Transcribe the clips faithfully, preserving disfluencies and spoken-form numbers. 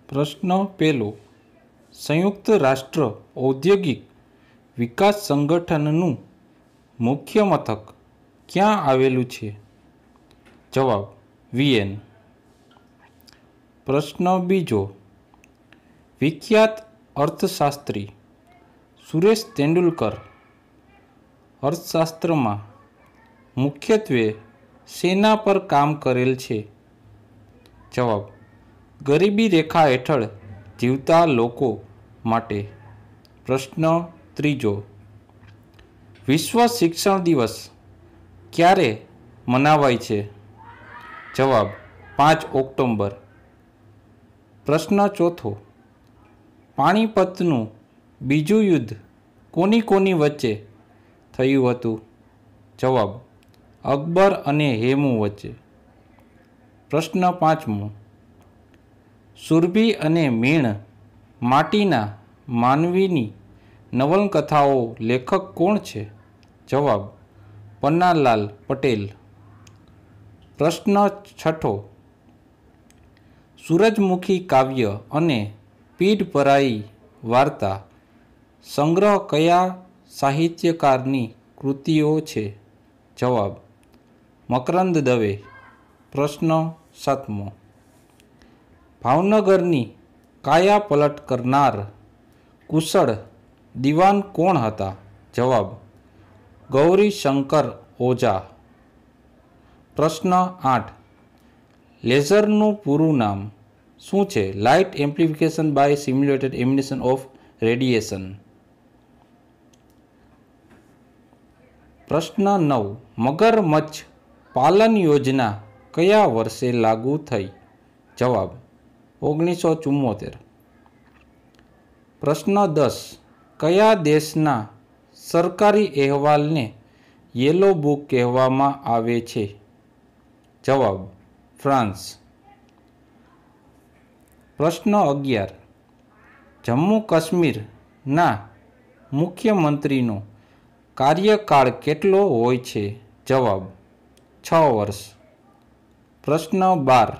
પ્રશ્ન પહેલો, સંયુક્ત રાષ્ટ્ર ઔદ્યોગિક વિકાસ સંગઠનનું મુખ્ય મથક ક્યાં આવેલું છે? જવાબ વિયેન. પ્રશ્ન બીજો, વિખ્યાત અર્થશાસ્ત્રી સુરેશ તેંડુલકર અર્થશાસ્ત્રમાં મુખ્યત્વે શેના પર કામ કરેલ છે? જવાબ ગરીબી રેખા હેઠળ જીવતા લોકો માટે. પ્રશ્ન ત્રીજો, વિશ્વ શિક્ષણ દિવસ ક્યારે મનાવાય છે? જવાબ પાંચ ઓક્ટોબર. પ્રશ્ન ચોથો, પાણીપતનું બીજું યુદ્ધ કોની કોની વચ્ચે થયું હતું? જવાબ અકબર અને હેમુ વચ્ચે. પ્રશ્ન પાંચમો, સુરભી અને મીણ માટીના માનવીની નવલકથાઓ લેખક કોણ છે? જવાબ પન્નાલાલ પટેલ. પ્રશ્ન છઠ્ઠો, સૂરજમુખી કાવ્ય અને પીઢપરાઈ વાર્તા સંગ્રહ કયા સાહિત્યકારની કૃતિઓ છે? જવાબ મકરંદ દવે. પ્રશ્ન સાતમો, ભાવનગરની કાયા પલટ કરનાર કુશળ દિવાન કોણ હતા? જવાબ ગૌરીશંકર ઓઝા. પ્રશ્ન આઠ, લેઝરનું પૂરું નામ શું છે? Light amplification by simulated emission of radiation. પ્રશ્ન નવ, મગરમચ્છ પાલન યોજના કયા વર્ષે લાગુ થઈ? જવાબ ઓગણીસો ચુમ્મોતેર. પ્રશ્ન દસ, કયા દેશના સરકારી અહેવાલને યેલો બુક કહેવામાં આવે છે? જવાબ ફ્રાન્સ. પ્રશ્ન અગિયાર, જમ્મુ કાશ્મીરના મુખ્યમંત્રીનો કાર્યકાળ કેટલો હોય છે? જવાબ છ વર્ષ. પ્રશ્ન બાર,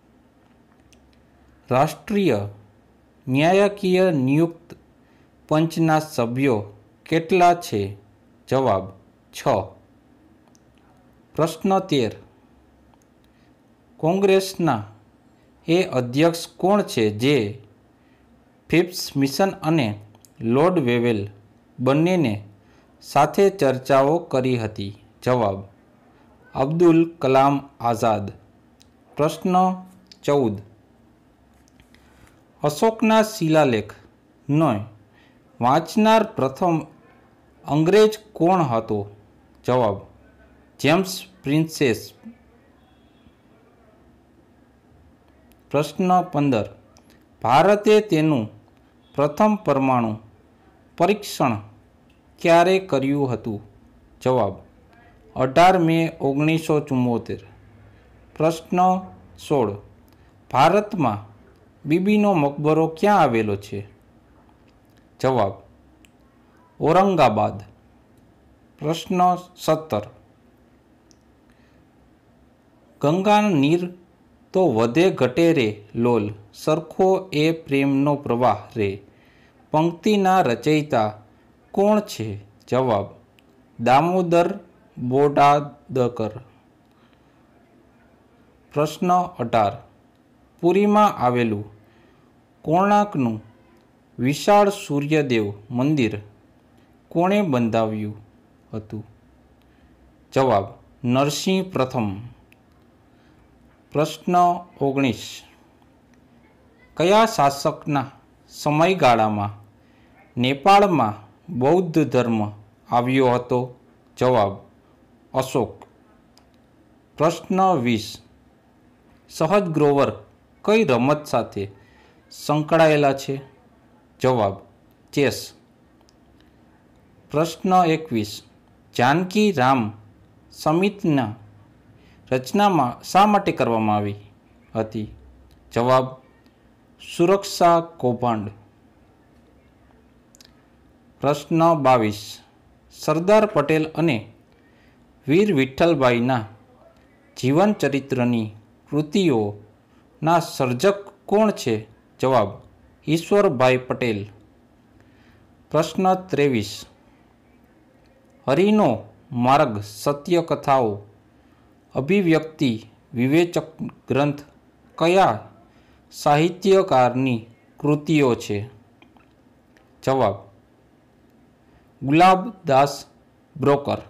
રાષ્ટ્રીય ન્યાયકીય નિયુક્ત પંચના સભ્યો કેટલા છે? જવાબ છ. પ્રશ્ન તેર, કોંગ્રેસના એ અધ્યક્ષ કોણ છે જે ફિપ્સ મિશન અને લોર્ડ વેવેલ બંનેને સાથે ચર્ચાઓ કરી હતી? જવાબ અબ્દુલ કલામ આઝાદ. પ્રશ્ન ચૌદ, અશોકના શિલાલેખનો વાંચનાર પ્રથમ અંગ્રેજ કોણ હતો? જવાબ જેમ્સ પ્રિન્સેસ. પ્રશ્ન પંદર, ભારતે તેનું પ્રથમ પરમાણુ પરીક્ષણ ક્યારે કર્યું હતું? જવાબ અઢાર મે ઓગણીસો ચુમ્મોતેર. પ્રશ્ન સોળ, ભારતમાં બીબીનો મકબરો ક્યાં આવેલો છે? જવાબ ઔરંગાબાદ. પ્રશ્ન સત્તર, ગંગા નીર તો વધે ઘટે રે લોલ, સરખો એ પ્રેમનો પ્રવાહ રે, પંક્તિના રચયિતા કોણ છે? જવાબ દામોદર બોડાદકર. પ્રશ્ન અઢાર, પુરીમાં આવેલું કોણાર્કનું વિશાળ સૂર્યદેવ મંદિર કોણે બંધાવ્યું હતું? જવાબ નરસિંહ પ્રથમ. પ્રશ્ન ઓગણીસ, કયા શાસકના સમયગાળામાં નેપાળમાં બૌદ્ધ ધર્મ આવ્યો હતો? જવાબ અશોક. પ્રશ્ન વીસ, સહજ ગ્રોવર કઈ રમત સાથે સંકળાયેલા છે? જવાબ ચેસ. પ્રશ્ન એકવીસ, જાનકી રામ સમિતિના રચનામાં શા માટે કરવામાં આવી હતી? જવાબ સુરક્ષા કૌભાંડ. પ્રશ્ન બાવીસ, સરદાર પટેલ અને વીર વિઠ્ઠલભાઈના જીવન ચરિત્રની કૃતિઓના સર્જક કોણ છે? જવાબ ઈશ્વરભાઈ પટેલ. પ્રશ્ન ત્રેવીસ. હરિનો માર્ગ સત્ય કથાઓ અભિવ્યક્તિ વિવેચક ગ્રંથ કયા સાહિત્યકારની કૃતિઓ છે? જવાબ ગુલાબદાસ બ્રોકર.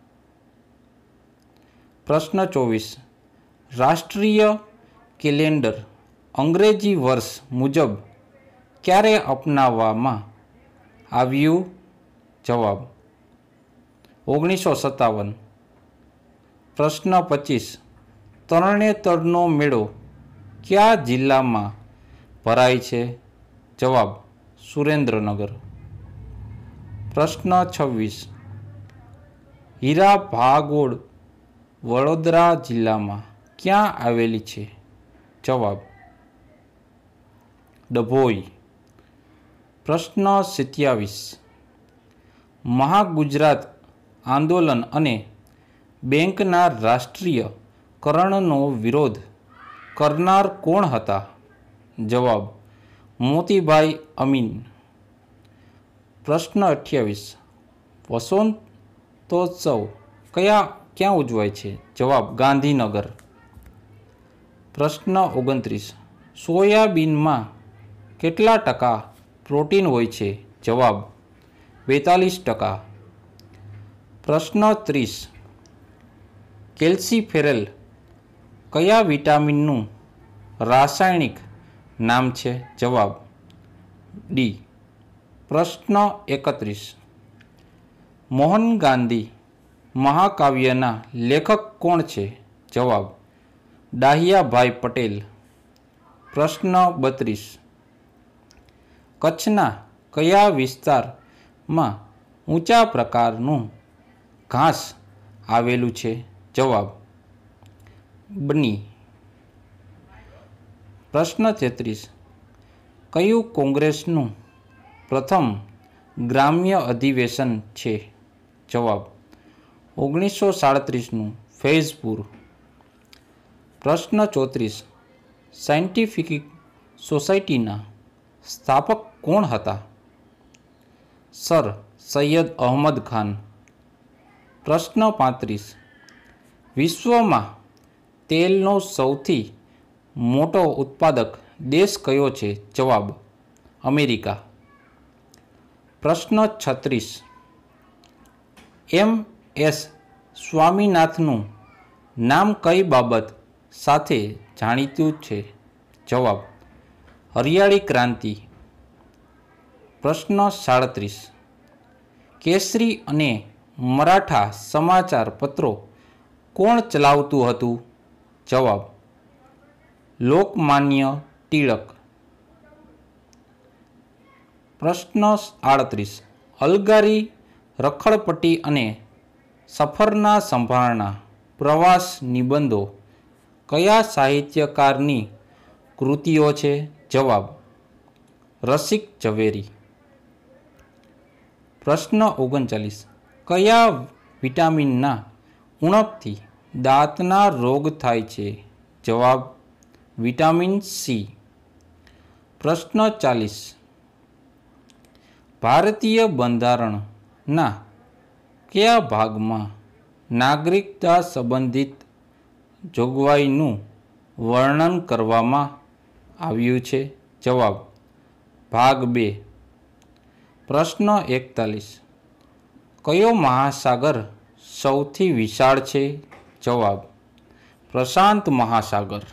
પ્રશ્ન ચોવીસ. રાષ્ટ્રીય કેલેન્ડર અંગ્રેજી વર્ષ મુજબ ક્યારે અપનાવવામાં આવ્યું? જવાબ ઓગણીસો સત્તાવન. પ્રશ્ન પચીસ. તરણેતરનો મેળો કયા જિલ્લામાં ભરાય છે? જવાબ સુરેન્દ્રનગર. પ્રશ્ન છવ્વીસ. હીરા ભાગોળ વડોદરા જિલ્લામાં ક્યાં આવેલી છે? જવાબ ડભોઈ. પ્રશ્ન સત્યાવીસ. મહાગુજરાત આંદોલન અને બેંકના રાષ્ટ્રીય કરણનો વિરોધ કરનાર કોણ હતા? જવાબ મોતીભાઈ અમીન. પ્રશ્ન અઠ્યાવીસ. વસંતોત્સવ કયા ક્યાં ઉજવાય છે? જવાબ ગાંધીનગર. પ્રશ્ન ઓગણત્રીસ. સોયાબીનમાં કેટલા ટકા પ્રોટીન હોય છે? જવાબ બેતાલીસ ટકા. પ્રશ્ન ત્રીસ. કેલ્સીફેરેલ કયા વિટામિનનું રાસાયણિક નામ છે? જવાબ ડી. પ્રશ્ન એકત્રીસ. મોહન ગાંધી મહાકાવ્યના લેખક કોણ છે? જવાબ ડાહિયાભાઈ પટેલ. પ્રશ્ન બત્રીસ. કચ્છના કયા વિસ્તારમાં ઊંચા પ્રકારનું ઘાસ આવેલું છે? જવાબ બની. પ્રશ્ન તેત્રીસ. કયું કોંગ્રેસનું પ્રથમ ગ્રામ્ય અધિવેશન છે? જવાબ ઓગણીસો સાડત્રીસનું ફૈઝપુર. પ્રશ્ન ચોત્રીસ. સાયન્ટિફિક સોસાયટીના સ્થાપક કોણ હતા? સર સૈયદ અહમદ ખાન. પ્રશ્ન પાંત્રીસ. વિશ્વમાં તેલનો સૌથી મોટો ઉત્પાદક દેશ કયો છે? જવાબ અમેરિકા. પ્રશ્ન છત્રીસ. એમ એસ સ્વામીનાથનનું નામ કઈ બાબત સાથે જાણીતું છે? જવાબ હરિયાળી ક્રાંતિ. પ્રશ્ન સાડત્રીસ. કેસરી અને મરાઠા સમાચાર પત્રો કોણ ચલાવતું હતું? જવાબ લોકમાન્ય ટિળક. પ્રશ્ન આડત્રીસ. અલગારી રખડપટ્ટી અને સફરના સંભાળના પ્રવાસ નિબંધો કયા સાહિત્યકારની કૃતિઓ છે? જવાબ રસિક ઝવેરી. પ્રશ્ન ઓગણચાલીસ. કયા વિટામિનના ઉણપથી દાંતના રોગ થાય છે? જવાબ વિટામિન સી. પ્રશ્ન ચાલીસ. ભારતીય બંધારણના કયા ભાગમાં નાગરિકતા સંબંધિત જોગવાઈનું વર્ણન કરવામાં આવ્યું છે? જવાબ ભાગ બે. પ્રશ્ન એકતાલીસ. કયો મહાસાગર સૌથી વિશાળ છે? જવાબ પ્રશાંત મહાસાગર.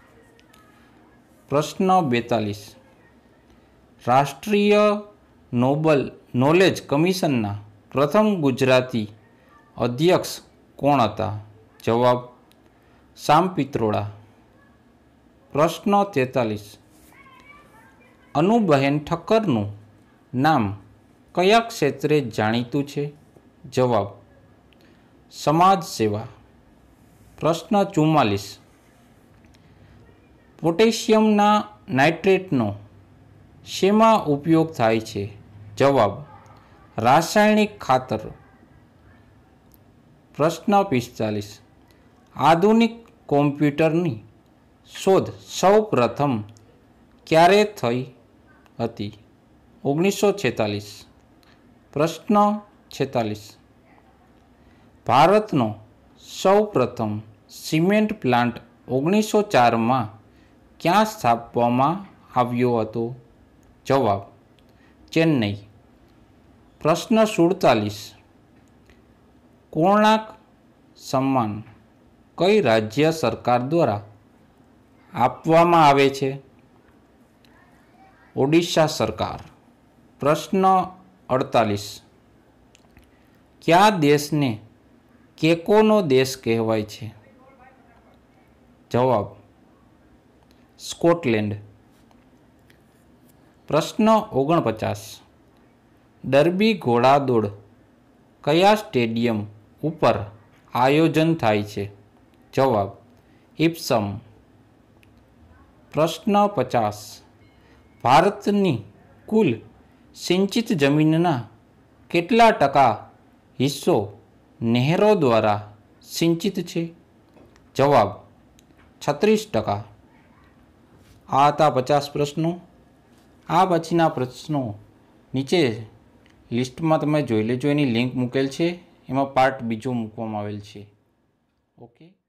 પ્રશ્ન બેતાલીસ. રાષ્ટ્રીય નોબલ નોલેજ કમિશનના પ્રથમ ગુજરાતી અધ્યક્ષ કોણ હતા? જવાબ શામ પિત્રોડા. પ્રશ્ન તેતાલીસ. અનુબહેન ઠક્કરનું નામ કયા ક્ષેત્રે જાણીતું છે? જવાબ સમાજ સેવા. પ્રશ્ન ચુમ્માલીસ. પોટેશિયમના નાઇટ્રેટનો શેમાં ઉપયોગ થાય છે? જવાબ રાસાયણિક ખાતર. પ્રશ્ન પિસ્તાલીસ. આધુનિક કોમ્પ્યુટરની શોધ સૌ પ્રથમ ક્યારે થઈ હતી? ઓગણીસો છેતાલીસ. પ્રશ્ન છેતાલીસ. ભારતનો સૌ પ્રથમ સિમેન્ટ પ્લાન્ટ ઓગણીસો ચારમાં ક્યાં સ્થાપવામાં આવ્યો હતો? જવાબ ચેન્નઈ. પ્રશ્ન સુડતાલીસ. કોણાર્ક સન્માન કઈ રાજ્ય સરકાર દ્વારા આપવામાં આવે છે? ઓડિશા સરકાર. પ્રશ્ન અડતાલીસ. કયા દેશને કેકોનો દેશ કહેવાય છે? જવાબ સ્કોટલેન્ડ. પ્રશ્ન ઓગણપચાસ. ડર્બી ઘોડાદોડ કયા સ્ટેડિયમ ઉપર આયોજન થાય છે? જવાબ ઇપ્સમ. પ્રશ્ન પચાસ. ભારતની કુલ સિંચિત જમીનના કેટલા ટકા હિસ્સો નહેરો દ્વારા સિંચિત છે? જવાબ છત્રીસ ટકા. આ હતા પચાસ પ્રશ્નો. આ પછીના પ્રશ્નો નીચે લિસ્ટમાં તમે જોઈ લેજો, એની લિંક મૂકેલ છે, એમાં પાર્ટ બીજો મૂકવામાં આવેલ છે. ઓકે.